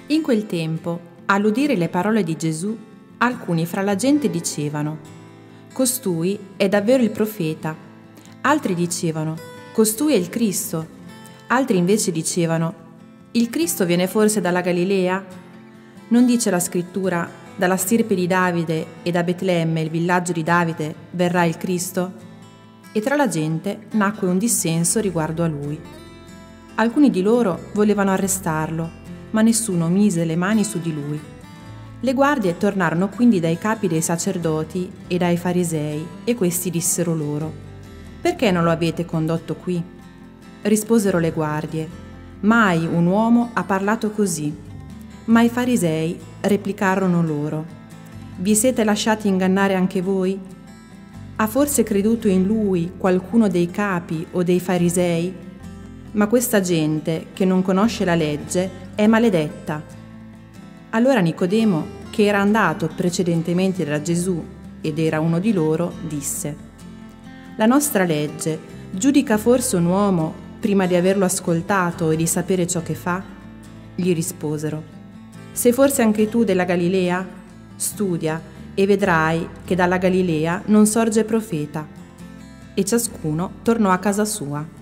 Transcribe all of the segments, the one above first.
In quel tempo, all'udire le parole di Gesù, alcuni fra la gente dicevano: «Costui è davvero il profeta». Altri dicevano: «Costui è il Cristo». Altri invece dicevano: «Il Cristo viene forse dalla Galilea? Non dice la scrittura: dalla stirpe di Davide e da Betlemme, il villaggio di Davide, verrà il Cristo?» E tra la gente nacque un dissenso riguardo a lui. Alcuni di loro volevano arrestarlo, ma nessuno mise le mani su di lui. Le guardie tornarono quindi dai capi dei sacerdoti e dai farisei, e questi dissero loro: «Perché non lo avete condotto qui?» Risposero le guardie: «Mai un uomo ha parlato così». Ma i farisei replicarono loro: «Vi siete lasciati ingannare anche voi? Ha forse creduto in lui qualcuno dei capi o dei farisei? Ma questa gente, che non conosce la legge, è maledetta». Allora Nicodemo, che era andato precedentemente da Gesù ed era uno di loro, disse: «La nostra legge giudica forse un uomo prima di averlo ascoltato e di sapere ciò che fa?» Gli risposero: «Sei forse anche tu della Galilea? Studia e vedrai che dalla Galilea non sorge profeta». E ciascuno tornò a casa sua.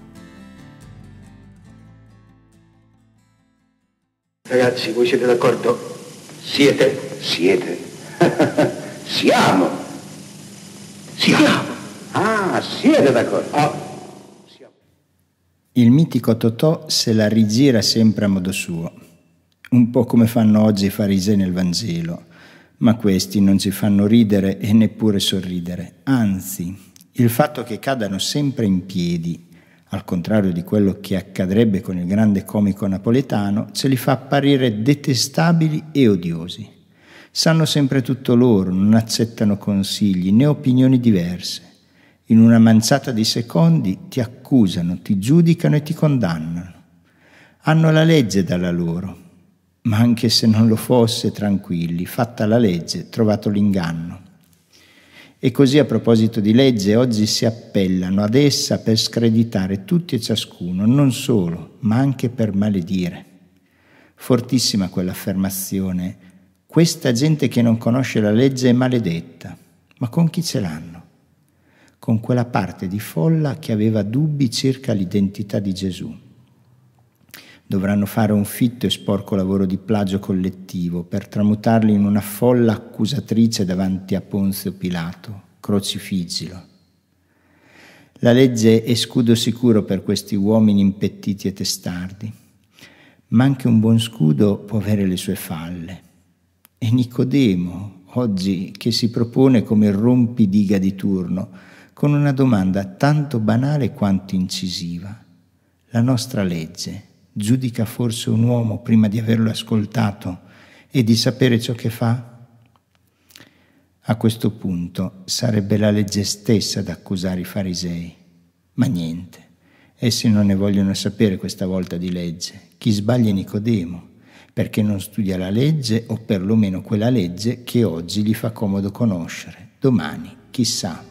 Ragazzi, voi siete d'accordo? Siete? Siamo. Ah, siete d'accordo? Siamo. Il mitico Totò se la rigira sempre a modo suo, un po' come fanno oggi i farisei nel Vangelo, ma questi non ci fanno ridere e neppure sorridere. Anzi, il fatto che cadano sempre in piedi, al contrario di quello che accadrebbe con il grande comico napoletano, ce li fa apparire detestabili e odiosi. Sanno sempre tutto loro, non accettano consigli né opinioni diverse. In una manciata di secondi ti accusano, ti giudicano e ti condannano. Hanno la legge dalla loro, ma anche se non lo fosse, tranquilli, fatta la legge, trovato l'inganno. E così, a proposito di legge, oggi si appellano ad essa per screditare tutti e ciascuno, non solo, ma anche per maledire. Fortissima quell'affermazione: questa gente che non conosce la legge è maledetta. Ma con chi ce l'hanno? Con quella parte di folla che aveva dubbi circa l'identità di Gesù. Dovranno fare un fitto e sporco lavoro di plagio collettivo per tramutarli in una folla accusatrice davanti a Ponzio Pilato. Crocifiggilo. La legge è scudo sicuro per questi uomini impettiti e testardi, ma anche un buon scudo può avere le sue falle. E Nicodemo, oggi, che si propone come il rompidiga di turno, con una domanda tanto banale quanto incisiva: la nostra legge giudica forse un uomo prima di averlo ascoltato e di sapere ciò che fa? A questo punto sarebbe la legge stessa ad accusare i farisei. Ma niente, essi non ne vogliono sapere questa volta di legge. Chi sbaglia è Nicodemo, perché non studia la legge, o perlomeno quella legge che oggi gli fa comodo conoscere. Domani, chissà.